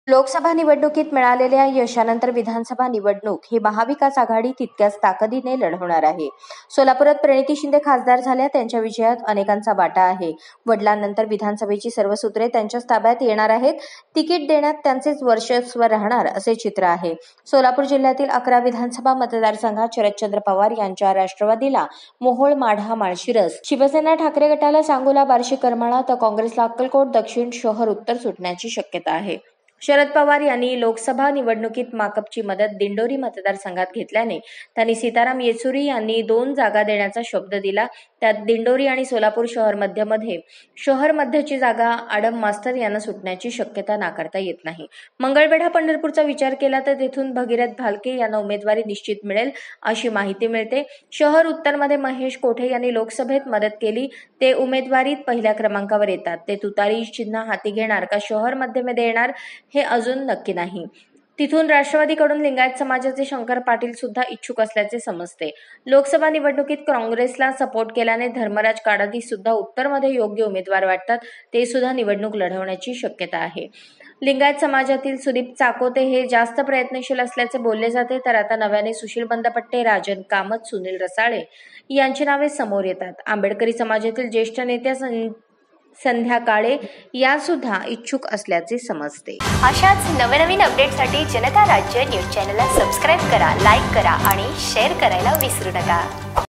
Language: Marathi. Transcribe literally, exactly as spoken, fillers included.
लोकसभा निवडणुकीत मिळालेल्या यशानंतर विधानसभा निवडणूक ही महाविकास आघाडी तितक्याच ताकदीने लढवणार आहे. सोलापुरात प्रणिती शिंदे खासदार झाल्या, त्यांच्या विजयात अनेकांचा वाटा आहे. वडिलांनंतर विधानसभेची सर्व सूत्रे त्यांच्याच ताब्यात येणार आहेत. तिकीट देण्यात त्यांचेच वर्चस्व राहणार असे चित्र आहे. सोलापूर जिल्ह्यातील अकरा विधानसभा मतदारसंघात शरदचंद्र पवार यांच्या राष्ट्रवादीला मोहोळ, माढा, माळशिरस, शिवसेना ठाकरे गटाला सांगोला, बार्शी, करमाळा तर काँग्रेसला अक्कलकोट, दक्षिण, शहर, उत्तर सुटण्याची शक्यता आहे. शरद पवार यांनी लोकसभा निवडणुकीत माकपची मदत दिंडोरी मतदारसंघात घेतल्याने त्यांनी सीताराम येचुरी यांनी दोन जागा देण्याचा शब्द दिला. त्यात दिंडोरी आणि सोलापूर शहर मध्यमध्ये शहर मध्यची जागा आडम मास्तर यांना सुटण्याची शक्यता नाकारता येत नाही. मंगळवेढा, पंढरपूरचा विचार केला तर तेथून भगीरथ भालके यांना उमेदवारी निश्चित मिळेल अशी माहिती मिळते. शहर उत्तरमध्ये महेश कोठे यांनी लोकसभेत मदत केली, ते उमेदवारीत पहिल्या क्रमांकावर येतात. ते तुतारी चिन्ह हाती घेणार का शहर मध्यमध्ये येणार हे अजून नक्की नाही. तिथून राष्ट्रवादीकडून लिंगायत समाजाचे शंकर पाटील सुद्धा इच्छुक असल्याचे समजते. लोकसभा निवडणुकीत काँग्रेसला सपोर्ट केल्याने धर्मराज काडादी सुद्धा उत्तरमध्ये योग्य उमेदवार वाटतात. ते सुद्धा निवडणूक लढवण्याची शक्यता आहे. लिंगायत समाजातील सुदीप चाकोते हे जास्त प्रयत्नशील असल्याचे बोलले जाते, तर आता नव्याने सुशील बंदपट्टे, राजन कामत, सुनील रसाळे यांची नावे समोर येतात. आंबेडकरी समाजातील ज्येष्ठ नेत्या संध्या काळे या सुद्धा इच्छुक असल्याचे समजते. अशाच नवनवीन अपडेटसाठी जनता राज्य न्यूज चॅनलला सबस्क्राईब करा, लाईक करा आणि शेअर करायला विसरू नका.